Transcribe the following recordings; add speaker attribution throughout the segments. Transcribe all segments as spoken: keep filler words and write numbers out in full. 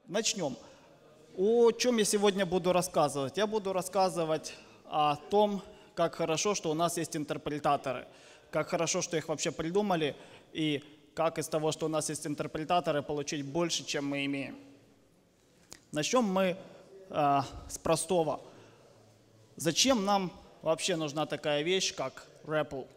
Speaker 1: Начнем. О чем я сегодня буду рассказывать? Я буду рассказывать о том, как хорошо, что у нас есть интерпретаторы, как хорошо, что их вообще придумали, и как из того, что у нас есть интерпретаторы, получить больше, чем мы имеем. Начнем мы э, с простого. Зачем нам вообще нужна такая вещь, как рэпл?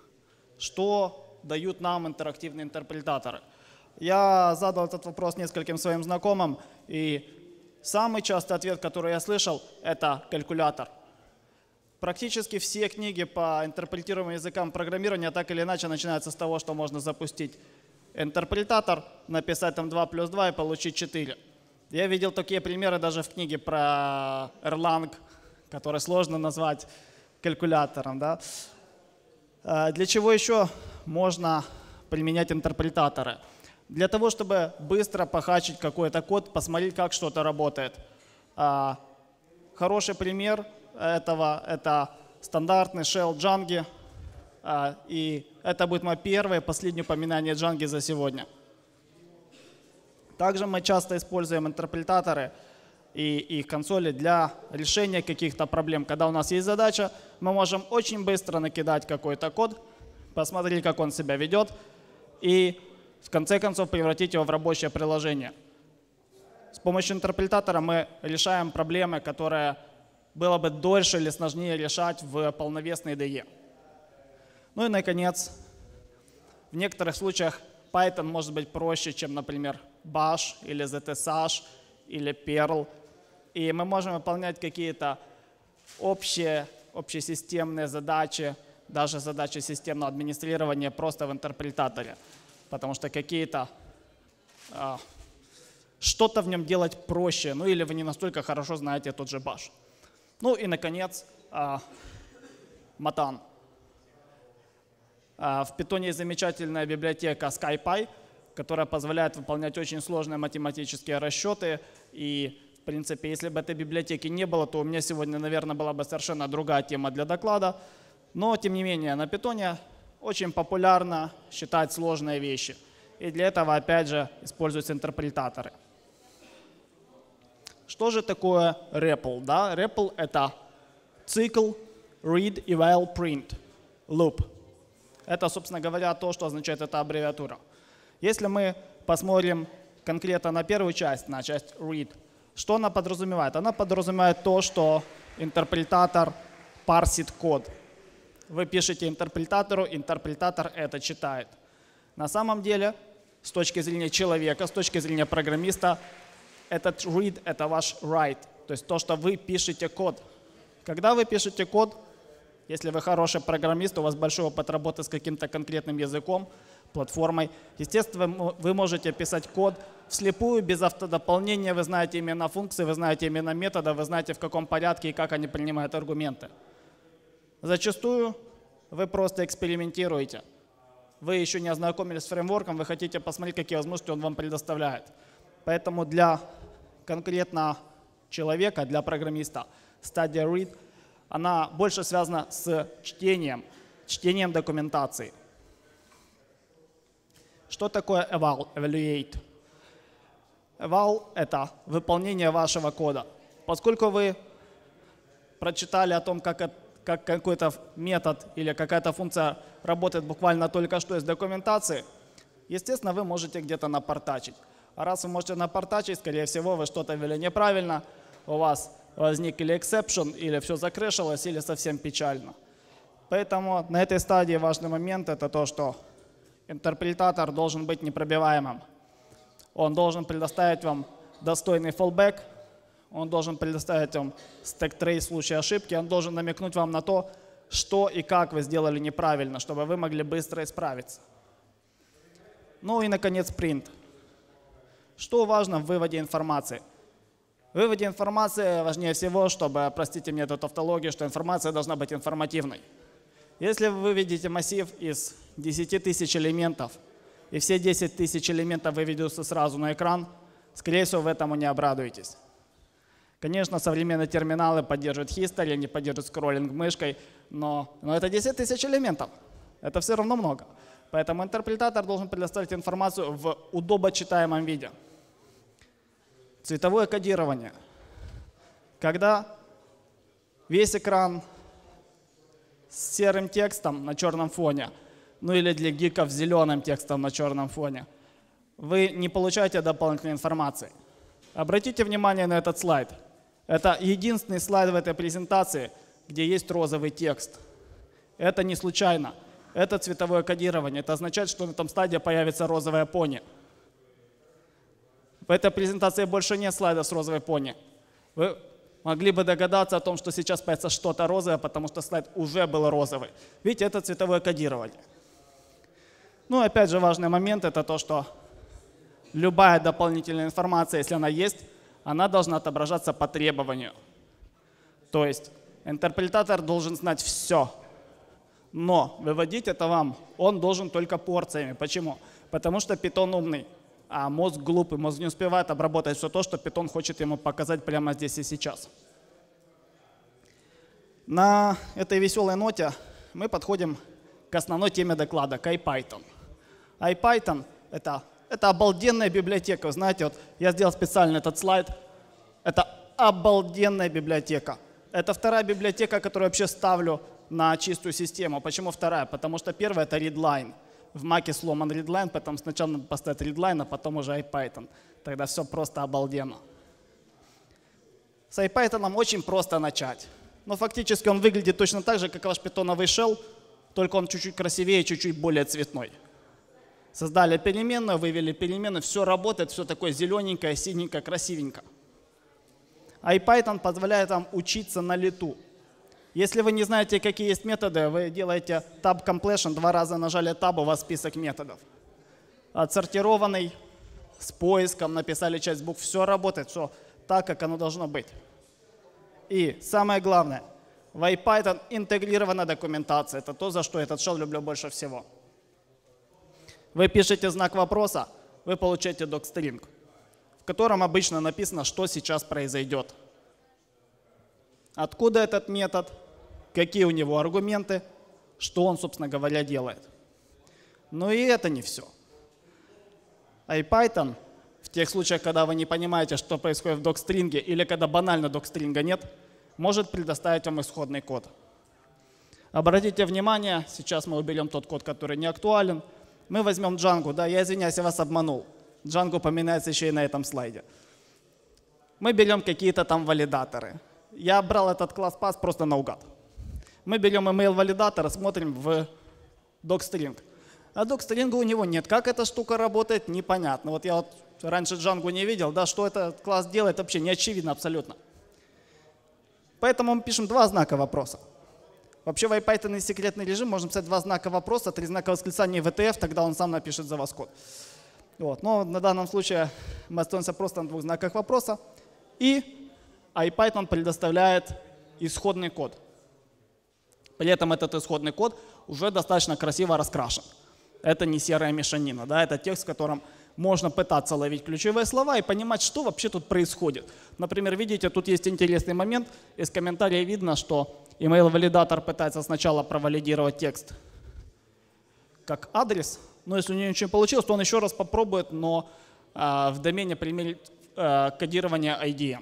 Speaker 1: Что дают нам интерактивные интерпретаторы? Я задал этот вопрос нескольким своим знакомым, и самый частый ответ, который я слышал, это калькулятор. Практически все книги по интерпретируемым языкам программирования так или иначе начинаются с того, что можно запустить интерпретатор, написать там два плюс два и получить четыре. Я видел такие примеры даже в книге про Erlang, который сложно назвать калькулятором. Да? Для чего еще можно применять интерпретаторы? Для того, чтобы быстро похачить какой-то код, посмотреть, как что-то работает. Хороший пример этого – это стандартный shell Django. И это будет мое первое и последнее упоминание Django за сегодня. Также мы часто используем интерпретаторы и их консоли для решения каких-то проблем. Когда у нас есть задача, мы можем очень быстро накидать какой-то код, посмотреть, как он себя ведет, и в конце концов превратить его в рабочее приложение. С помощью интерпретатора мы решаем проблемы, которые было бы дольше или сложнее решать в полновесной ай ди и. Ну и, наконец, в некоторых случаях Python может быть проще, чем, например, Bash или зет эс эйч или Perl. И мы можем выполнять какие-то общие, общесистемные задачи, даже задачи системного администрирования просто в интерпретаторе. Потому что какие-то а, что-то в нем делать проще, ну или вы не настолько хорошо знаете тот же Bash. Ну и, наконец, а, Matan. А, в Python есть замечательная библиотека SciPy, которая позволяет выполнять очень сложные математические расчеты. И, в принципе, если бы этой библиотеки не было, то у меня сегодня, наверное, была бы совершенно другая тема для доклада. Но, тем не менее, на Python очень популярно считать сложные вещи. И для этого, опять же, используются интерпретаторы. Что же такое рэпл? Да? рэпл — это цикл read, eval, print, loop. Это, собственно говоря, то, что означает эта аббревиатура. Если мы посмотрим конкретно на первую часть, на часть read, что она подразумевает? Она подразумевает то, что интерпретатор парсит код. Вы пишете интерпретатору, интерпретатор это читает. На самом деле, с точки зрения человека, с точки зрения программиста, этот read — это ваш write, то есть то, что вы пишете код. Когда вы пишете код, если вы хороший программист, у вас большой опыт работы с каким-то конкретным языком, платформой, естественно, вы можете писать код вслепую, без автодополнения, вы знаете имена функций, вы знаете имена метода, вы знаете, в каком порядке и как они принимают аргументы. Зачастую вы просто экспериментируете. Вы еще не ознакомились с фреймворком, вы хотите посмотреть, какие возможности он вам предоставляет. Поэтому для конкретно человека, для программиста, стадия read, она больше связана с чтением, чтением документации. Что такое eval, evaluate? Eval — это выполнение вашего кода. Поскольку вы прочитали о том, как, как какой-то метод или какая-то функция работает буквально только что из документации, естественно, вы можете где-то напортачить. А раз вы можете напортачить, скорее всего, вы что-то ввели неправильно, у вас возник или exception, или все закрэшилось, или совсем печально. Поэтому на этой стадии важный момент — это то, что интерпретатор должен быть непробиваемым. Он должен предоставить вам достойный fallback, он должен предоставить вам stack trace в случае ошибки, он должен намекнуть вам на то, что и как вы сделали неправильно, чтобы вы могли быстро исправиться. Ну и, наконец, print. Что важно в выводе информации? В выводе информации важнее всего, чтобы, простите мне эту тавтологию, что информация должна быть информативной. Если вы выведете массив из десяти тысяч элементов, и все десять тысяч элементов выведутся сразу на экран, скорее всего, вы этому не обрадуетесь. Конечно, современные терминалы поддерживают history, не поддерживают скроллинг мышкой, но, но это десять тысяч элементов. Это все равно много. Поэтому интерпретатор должен предоставить информацию в удобочитаемом виде. Цветовое кодирование. Когда весь экран с серым текстом на черном фоне, ну или для гиков с зеленым текстом на черном фоне, вы не получаете дополнительной информации. Обратите внимание на этот слайд. Это единственный слайд в этой презентации, где есть розовый текст. Это не случайно. Это цветовое кодирование. Это означает, что на этом слайде появится розовая пони. В этой презентации больше нет слайда с розовой пони. Вы могли бы догадаться о том, что сейчас появится что-то розовое, потому что слайд уже был розовый. Видите, это цветовое кодирование. Ну и опять же важный момент – это то, что любая дополнительная информация, если она есть, она должна отображаться по требованию. То есть интерпретатор должен знать все, но выводить это вам он должен только порциями. Почему? Потому что Python умный, а мозг глупый, мозг не успевает обработать все то, что Python хочет ему показать прямо здесь и сейчас. На этой веселой ноте мы подходим к основной теме доклада, к IPython. IPython — это, это обалденная библиотека. Знаете, вот я сделал специально этот слайд. Это обалденная библиотека. Это вторая библиотека, которую я вообще ставлю на чистую систему. Почему вторая? Потому что первая — это readline. В Маке сломан readline, поэтому сначала надо поставить readline, а потом уже IPython. Тогда все просто обалденно. С IPython очень просто начать. Но фактически он выглядит точно так же, как ваш питоновый shell, только он чуть-чуть красивее, чуть-чуть более цветной. Создали переменную, вывели переменную, все работает, все такое зелененькое, синенькое, красивенько. IPython позволяет вам учиться на лету. Если вы не знаете, какие есть методы, вы делаете tab completion, два раза нажали tab, у вас список методов. Отсортированный, с поиском, написали часть букв, все работает, все так, как оно должно быть. И самое главное, в IPython интегрирована документация. Это то, за что этот shell люблю больше всего. Вы пишете знак вопроса, вы получаете docstring, в котором обычно написано, что сейчас произойдет. Откуда этот метод, какие у него аргументы, что он, собственно говоря, делает. Но и это не все. IPython в тех случаях, когда вы не понимаете, что происходит в докстринге, или когда банально докстринга нет, может предоставить вам исходный код. Обратите внимание, сейчас мы уберем тот код, который не актуален. Мы возьмем Django. Да, я извиняюсь, я вас обманул. Django упоминается еще и на этом слайде. Мы берем какие-то там валидаторы. Я брал этот класс pass просто наугад. Мы берем email-валидатор, смотрим в docstring. А docstring у него нет. Как эта штука работает, непонятно. Вот я вот раньше Django не видел, да, что этот класс делает, вообще не очевидно абсолютно. Поэтому мы пишем два знака вопроса. Вообще в IPython секретный режим можно писать два знака вопроса, три знака восклицания и ви ти эф, тогда он сам напишет за вас код. Вот. Но на данном случае мы остаемся просто на двух знаках вопроса. И IPython предоставляет исходный код. При этом этот исходный код уже достаточно красиво раскрашен. Это не серая мешанина, да? Это текст, в котором можно пытаться ловить ключевые слова и понимать, что вообще тут происходит. Например, видите, тут есть интересный момент. Из комментария видно, что email-валидатор пытается сначала провалидировать текст как адрес, но если у него ничего не получилось, то он еще раз попробует, но э, в домене применить э, кодирование ай ди эм.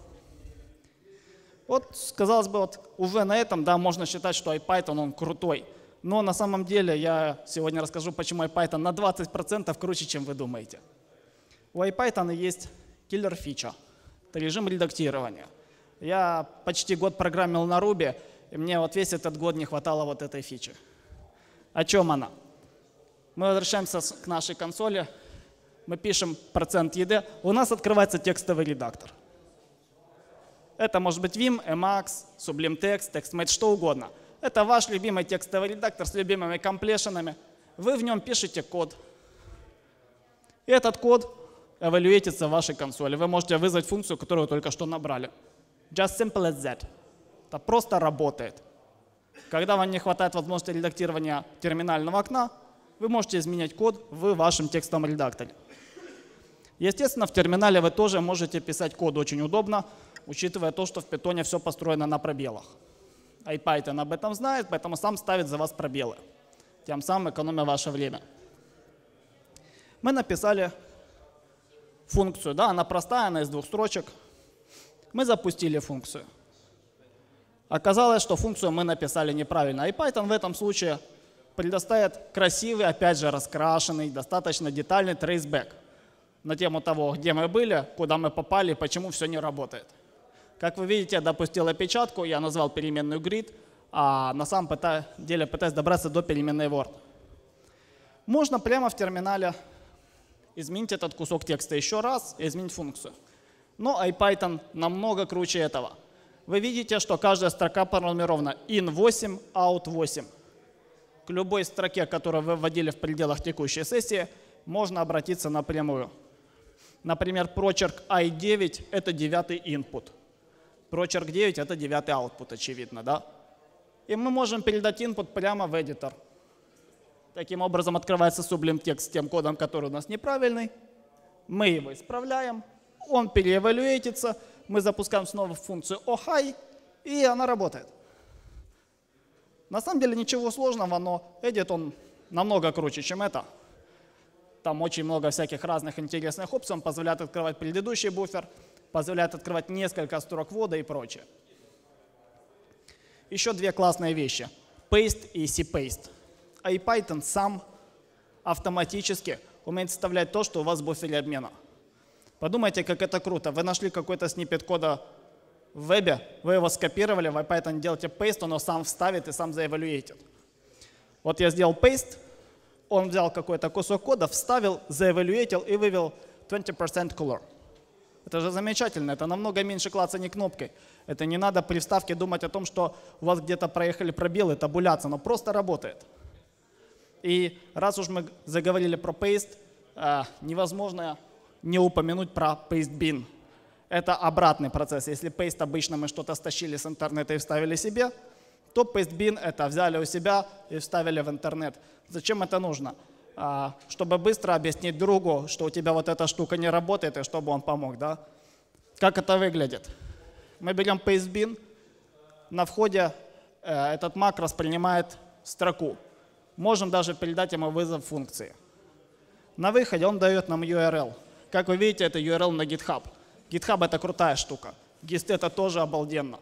Speaker 1: Вот, казалось бы, вот уже на этом, да, можно считать, что IPython он крутой. Но на самом деле я сегодня расскажу, почему IPython на двадцать процентов круче, чем вы думаете. У IPython есть киллер-фича. Это режим редактирования. Я почти год программил на Ruby, и мне вот весь этот год не хватало вот этой фичи. О чем она? Мы возвращаемся к нашей консоли, мы пишем процент ed, у нас открывается текстовый редактор. Это может быть Vim, Emacs, Sublime Text, TextMate, что угодно. Это ваш любимый текстовый редактор с любимыми комплешенами. Вы в нем пишете код. И этот код эвалюетится в вашей консоли. Вы можете вызвать функцию, которую вы только что набрали. Just simple as that. Это просто работает. Когда вам не хватает возможности редактирования терминального окна, вы можете изменять код в вашем текстовом редакторе. Естественно, в терминале вы тоже можете писать код очень удобно, учитывая то, что в Python все построено на пробелах. IPython об этом знает, поэтому сам ставит за вас пробелы, тем самым экономя ваше время. Мы написали функцию. Да, она простая, она из двух строчек. Мы запустили функцию. Оказалось, что функцию мы написали неправильно. И Python в этом случае предоставит красивый, опять же, раскрашенный, достаточно детальный traceback на тему того, где мы были, куда мы попали, почему все не работает. Как вы видите, я допустил опечатку, я назвал переменную grid, а на самом деле пытаюсь добраться до переменной word. Можно прямо в терминале изменить этот кусок текста еще раз и изменить функцию. Но IPython намного круче этого. Вы видите, что каждая строка пронумерована in восемь, out восемь. К любой строке, которую вы вводили в пределах текущей сессии, можно обратиться напрямую. Например, прочерк ай девять – это девятый input. Прочерк девять – это девятый output, очевидно, да? И мы можем передать input прямо в editor. Таким образом открывается Sublime Text с тем кодом, который у нас неправильный. Мы его исправляем, он переэвалюетится, мы запускаем снова функцию oHi, и она работает. На самом деле ничего сложного, но edit он намного круче, чем это. Там очень много всяких разных интересных опций, он позволяет открывать предыдущий буфер, позволяет открывать несколько строк ввода и прочее. Еще две классные вещи – paste и cpaste. IPython сам автоматически умеет составлять то, что у вас в буфере обмена. Подумайте, как это круто. Вы нашли какой-то сниппет кода в вебе, вы его скопировали, в IPython делаете paste, он его сам вставит и сам заэвалюетит. Вот я сделал paste, он взял какой-то кусок кода, вставил, заэвалюетил и вывел двадцать процентов color. Это же замечательно, это намного меньше клацаний кнопкой. Это не надо при вставке думать о том, что у вас где-то проехали пробелы, табуляция, но просто работает. И раз уж мы заговорили про paste, невозможно не упомянуть про paste-bin. Это обратный процесс. Если paste обычно мы что-то стащили с интернета и вставили себе, то paste-bin это взяли у себя и вставили в интернет. Зачем это нужно? Чтобы быстро объяснить другу, что у тебя вот эта штука не работает, и чтобы он помог. Да? Как это выглядит? Мы берем paste-bin, на входе этот макрос принимает строку. Можем даже передать ему вызов функции. На выходе он дает нам ю ар эл. Как вы видите, это ю ар эл на GitHub. GitHub — это крутая штука. Gist — это тоже обалденно.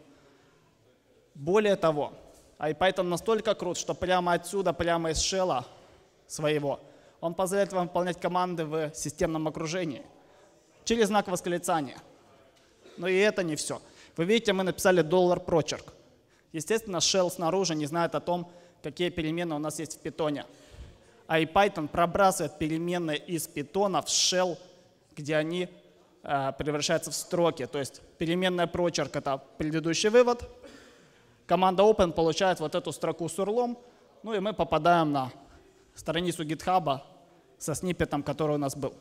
Speaker 1: Более того, IPython настолько крут, что прямо отсюда, прямо из шелла своего, он позволяет вам выполнять команды в системном окружении через знак восклицания. Но и это не все. Вы видите, мы написали доллар прочерк. Естественно, shell снаружи не знает о том, какие переменные у нас есть в питоне. А IPython пробрасывает переменные из питона в shell, где они э, превращаются в строки. То есть переменная прочерк — это предыдущий вывод. Команда open получает вот эту строку с урлом. Ну и мы попадаем на страницу GitHub со сниппетом, который у нас был.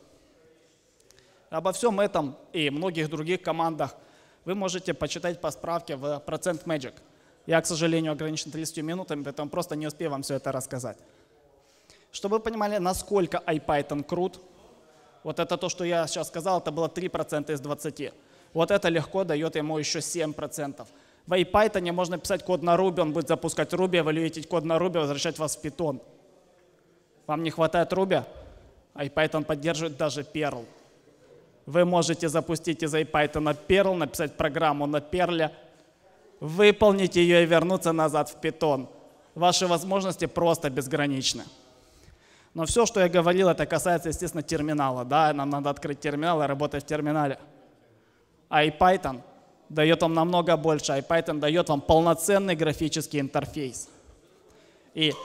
Speaker 1: Обо всем этом и многих других командах вы можете почитать по справке в процент Magic. Я, к сожалению, ограничен тридцатью минутами, поэтому просто не успею вам все это рассказать. Чтобы вы понимали, насколько IPython крут, вот это то, что я сейчас сказал, это было три процента из двадцати. Вот это легко дает ему еще семь процентов. В IPython можно писать код на Ruby, он будет запускать Ruby, эвалюировать код на Ruby, возвращать вас в Python. Вам не хватает Ruby? IPython поддерживает даже Perl. Вы можете запустить из IPython Perl, написать программу на Perl, выполнить ее и вернуться назад в Python. Ваши возможности просто безграничны. Но все, что я говорил, это касается, естественно, терминала. Да, нам надо открыть терминал и работать в терминале. А IPython дает вам намного больше. IPython дает вам полноценный графический интерфейс. И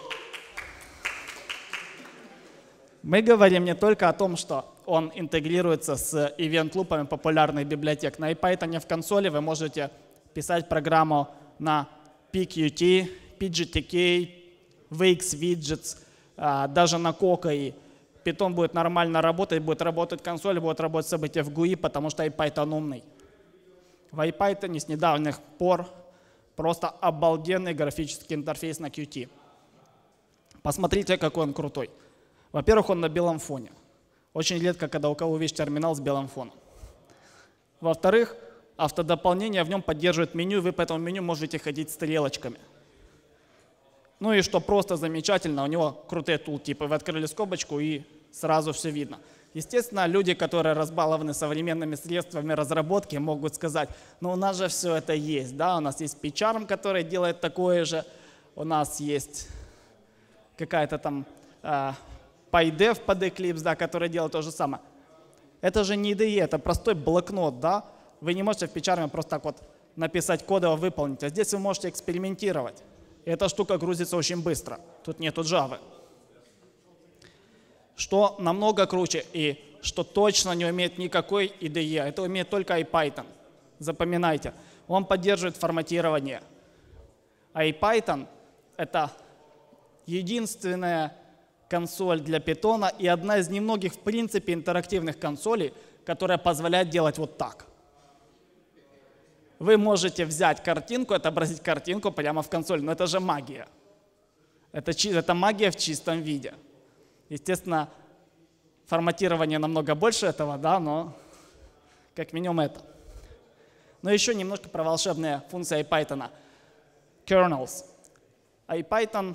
Speaker 1: мы говорим не только о том, что он интегрируется с ивент-лупами популярных библиотек. На IPython в консоли вы можете писать программу на пи кью ти, пи джи ти кей, Wix-Widgets, даже на Coco. И Python будет нормально работать, будет работать консоль, будет работать события в джи ю ай, потому что IPython умный. В IPython с недавних пор просто обалденный графический интерфейс на Qt. Посмотрите, какой он крутой. Во-первых, он на белом фоне. Очень редко, когда у кого увидишь терминал с белым фоном. Во-вторых, автодополнение в нем поддерживает меню, вы по этому меню можете ходить стрелочками. Ну и что просто замечательно, у него крутые тултипы. Вы открыли скобочку и сразу все видно. Естественно, люди, которые разбалованы современными средствами разработки, могут сказать, ну у нас же все это есть, да, у нас есть PyCharm, который делает такое же, у нас есть какая-то там э, PyDev под Eclipse, да, который делает то же самое. Это же не ай ди и, это простой блокнот, да, вы не можете в PyCharm просто так вот написать кодово выполнить, а здесь вы можете экспериментировать. И эта штука грузится очень быстро, тут нету Java. Что намного круче и что точно не умеет никакой ай ди и, это умеет только IPython. Запоминайте, он поддерживает форматирование. А IPython — это единственная консоль для Python и одна из немногих в принципе интерактивных консолей, которая позволяет делать вот так. Вы можете взять картинку, отобразить картинку прямо в консоль, но это же магия. Это, это магия в чистом виде. Естественно, форматирование намного больше этого, да, но как минимум это. Но еще немножко про волшебные функции IPython. Kernels. IPython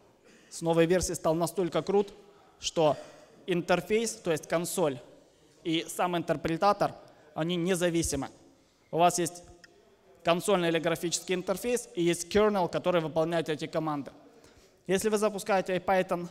Speaker 1: с новой версии стал настолько крут, что интерфейс, то есть консоль и сам интерпретатор, они независимы. У вас есть консольный или графический интерфейс и есть kernel, который выполняет эти команды. Если вы запускаете IPython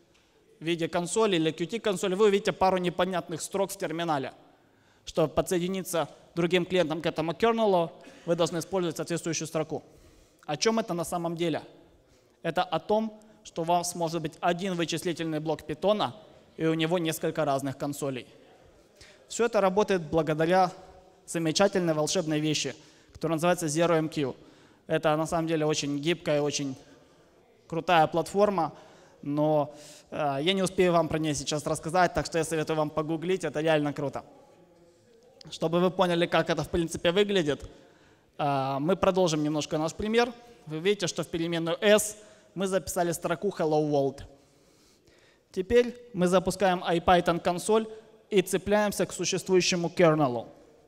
Speaker 1: в виде консоли или кью ти-консоли, вы увидите пару непонятных строк в терминале. Чтобы подсоединиться другим клиентам к этому kernel, вы должны использовать соответствующую строку. О чем это на самом деле? Это о том, что у вас может быть один вычислительный блок Python, и у него несколько разных консолей. Все это работает благодаря замечательной волшебной вещи, которая называется зеро эм кью. Это на самом деле очень гибкая, очень крутая платформа, но э, я не успею вам про нее сейчас рассказать, так что я советую вам погуглить, это реально круто. Чтобы вы поняли, как это в принципе выглядит, э, мы продолжим немножко наш пример. Вы видите, что в переменную s мы записали строку hello world. Теперь мы запускаем IPython консоль и цепляемся к существующему kernel.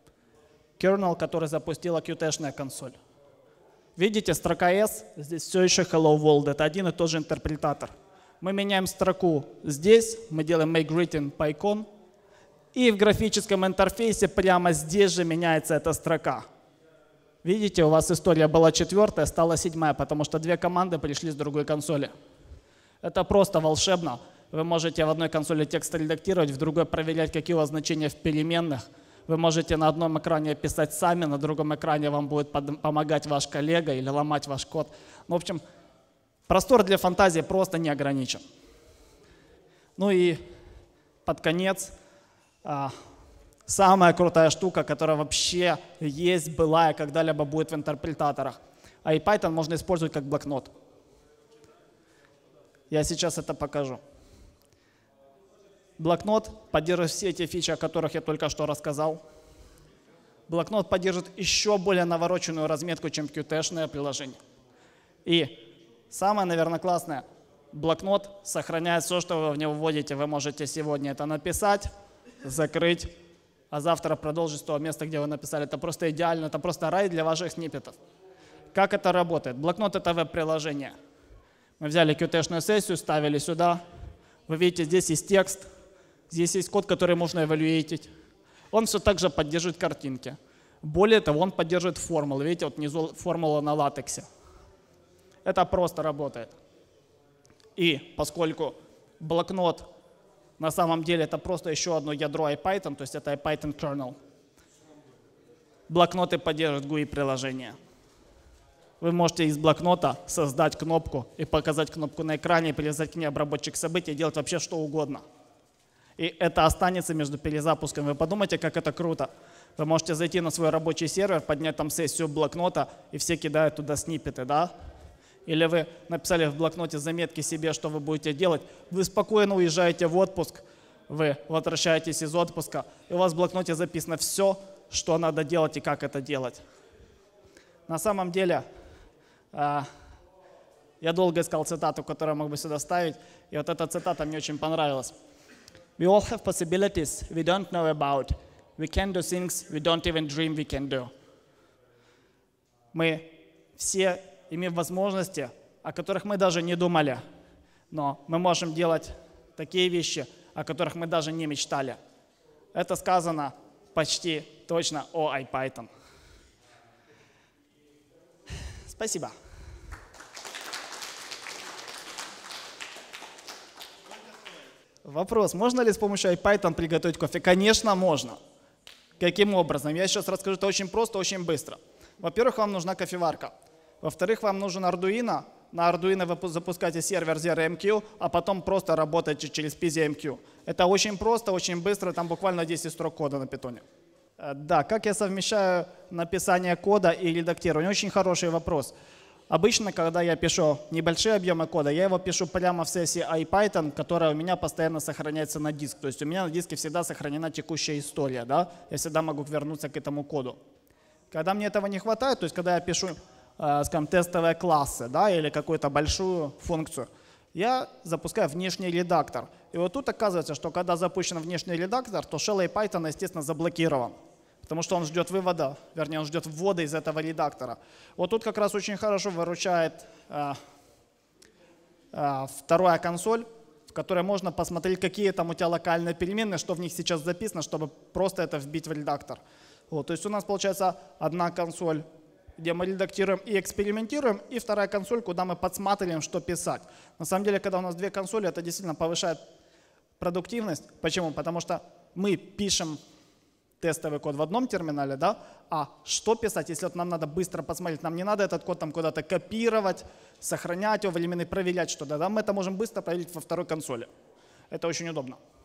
Speaker 1: Kernel, который запустила кью ти-шная консоль. Видите, строка S, здесь все еще hello world, это один и тот же интерпретатор. Мы меняем строку здесь, мы делаем make greeting PyCon, и в графическом интерфейсе прямо здесь же меняется эта строка. Видите, у вас история была четвертая, стала седьмая, потому что две команды пришли с другой консоли. Это просто волшебно. Вы можете в одной консоли текст редактировать, в другой проверять, какие у вас значения в переменных. Вы можете на одном экране писать сами, на другом экране вам будет помогать ваш коллега или ломать ваш код. Ну, в общем, простор для фантазии просто не ограничен. Ну и под конец, а, самая крутая штука, которая вообще есть, была и когда-либо будет в интерпретаторах. IPython можно использовать как блокнот. Я сейчас это покажу. Блокнот поддерживает все эти фичи, о которых я только что рассказал. Блокнот поддерживает еще более навороченную разметку, чем кью ти-шное приложение. И самое, наверное, классное, блокнот сохраняет все, что вы в него вводите. Вы можете сегодня это написать, закрыть, а завтра продолжить с того места, где вы написали. Это просто идеально, это просто рай для ваших сниппетов. Как это работает? Блокнот — это веб-приложение. Мы взяли кью ти-шную сессию, ставили сюда. Вы видите, здесь есть текст. Здесь есть код, который можно эвалюировать. Он все так же поддерживает картинки. Более того, он поддерживает формулы. Видите, вот внизу формула на латексе. Это просто работает. И поскольку блокнот на самом деле это просто еще одно ядро IPython, то есть это IPython kernel, блокноты поддерживают джи ю ай-приложения. Вы можете из блокнота создать кнопку и показать кнопку на экране, привязать к ней обработчик событий, делать вообще что угодно. И это останется между перезапусками. Вы подумайте, как это круто. Вы можете зайти на свой рабочий сервер, поднять там сессию блокнота, и все кидают туда сниппеты, да? Или вы написали в блокноте заметки себе, что вы будете делать. Вы спокойно уезжаете в отпуск, вы возвращаетесь из отпуска, и у вас в блокноте записано все, что надо делать и как это делать. На самом деле, я долго искал цитату, которую я мог бы сюда ставить, и вот эта цитата мне очень понравилась. We all have possibilities we don't know about. We can do things we don't even dream we can do. Мы все имеем возможности, о которых мы даже не думали, но мы можем делать такие вещи, о которых мы даже не мечтали. Это сказано почти точно о IPython. Спасибо. Вопрос, можно ли с помощью IPython приготовить кофе? Конечно, можно. Каким образом? Я сейчас расскажу, это очень просто, очень быстро. Во-первых, вам нужна кофеварка. Во-вторых, вам нужен Arduino. На Arduino вы запускаете сервер зет эм кью, а потом просто работаете через пи зет эм кью. Это очень просто, очень быстро, там буквально десять строк кода на питоне. Да, как я совмещаю написание кода и редактирование? Очень хороший вопрос. Обычно, когда я пишу небольшие объемы кода, я его пишу прямо в сессии IPython, которая у меня постоянно сохраняется на диск. То есть у меня на диске всегда сохранена текущая история. Да? Я всегда могу вернуться к этому коду. Когда мне этого не хватает, то есть когда я пишу, э, скажем, тестовые классы, да, или какую-то большую функцию, я запускаю внешний редактор. И вот тут оказывается, что когда запущен внешний редактор, то shell IPython, естественно, заблокирован. Потому что он ждет вывода, вернее, он ждет ввода из этого редактора. Вот тут как раз очень хорошо выручает э, э, вторая консоль, в которой можно посмотреть, какие там у тебя локальные переменные, что в них сейчас записано, чтобы просто это вбить в редактор. Вот, то есть у нас получается одна консоль, где мы редактируем и экспериментируем, и вторая консоль, куда мы подсматриваем, что писать. На самом деле, когда у нас две консоли, это действительно повышает продуктивность. Почему? Потому что мы пишем тестовый код в одном терминале, да, а что писать, если вот нам надо быстро посмотреть, нам не надо этот код там куда-то копировать, сохранять его временно, проверять что-то, да, мы это можем быстро проверить во второй консоли. Это очень удобно.